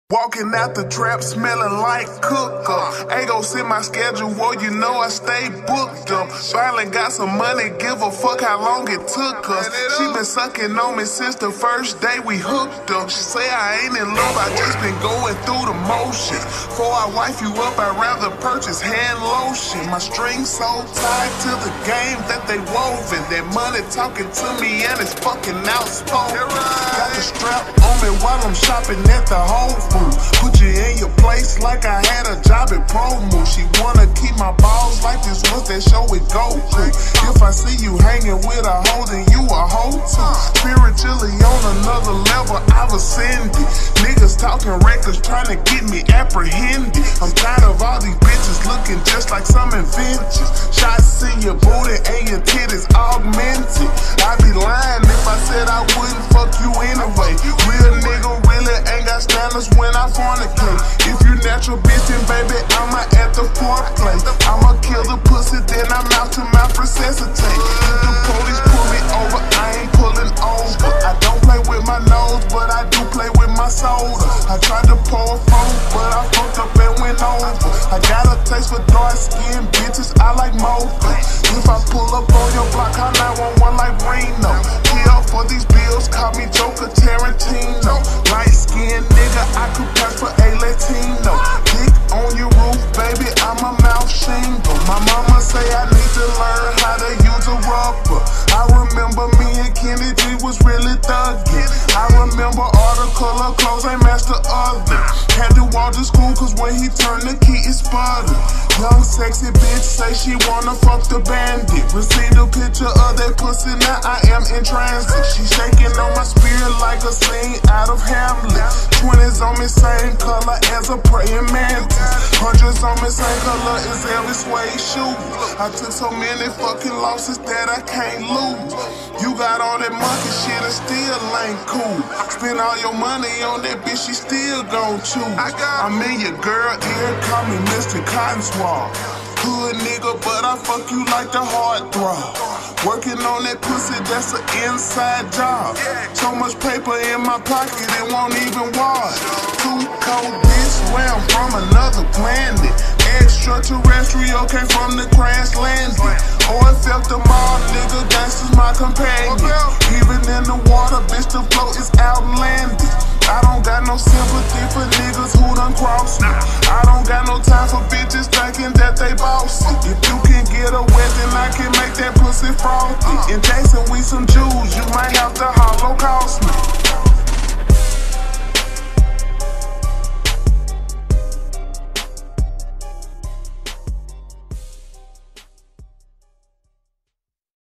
Walking out the trap smelling like cook-up. Ain't gon' see my schedule, well, you know I stay booked up. Finally got some money, give a fuck how long it took us. She been sucking on me since the first day we hooked up. She say I ain't in love, I just been going through the motions. Before I wife you up, I'd rather purchase hand lotion. My string's so tied to the game that they woven. That money talking to me and it's fucking outspoken. Got the strap on me while I'm shopping at the Whole Foods. Put you in your place like I had a job at Promo. She wanna keep my balls like this was that show with Goku. If I see you hanging with a hoe, then you a hoe too. Spiritually on another level, I've ascended. Niggas talking records trying to get me apprehended. I'm tired of all these bitches looking just like some inventions. Shots in your booty and your titties augmented. I'd be lying if I said I wouldn't fuck you anyway. Real nigga really ain't got standards when I fornicate. If you natural bitch, then baby, I'ma at the foreplay. I'ma kill the pussy, then I'm out to mouth resuscitate. If the police pull me over, I ain't pulling over. I don't play with my nose, but I do play with my soda. I tried to pour a phone, but I fucked up and went over. I got a taste for dark skin bitches, I like mocha. If I pull up on your block, I 911 like Reno. Kill for these bills, call me Joker Tarantino. Light skin nigga, I could pass for a Latino. Dick on your roof, baby, I'm a mouth shingle. My mama say I need to learn how to use a rubber. I remember me and Kenny G was really thuggin'. I remember all the color clothes ain't matched the other. Had to walk to school cause when he turned the key it sputtered. Young sexy bitch say she wanna fuck the bandit. Received a picture of that pussy, now I am in transit. She shaking on my spirit like a scene out of Hamlet. 20s on me same color as a praying mantis. 100s on me same color as Elvis Suede shoes. I took so many fucking losses that I can't lose. You got all that monkey shit and still ain't cool. Spend all your money on that bitch, she still gon' choose. I'm in your girl ear, call me Mr. Cotton Swab. Hood nigga, but I fuck you like the heartthrob. Working on that pussy, that's an inside job. So much paper in my pocket, it won't even wash. Too cold bitch, where I'm from another planet. Extraterrestrial came from the crash landing. Oh, it felt the mall, nigga, gangsta's my companion. Even in the water, bitch, the flow is outlandish. I don't got no sympathy for niggas who done crossed me. I don't got no time for bitches thinking that they bossy. If you can get a wet, then I can make that pussy frothy. In Jason, we some Jews, you might have to holocaust me.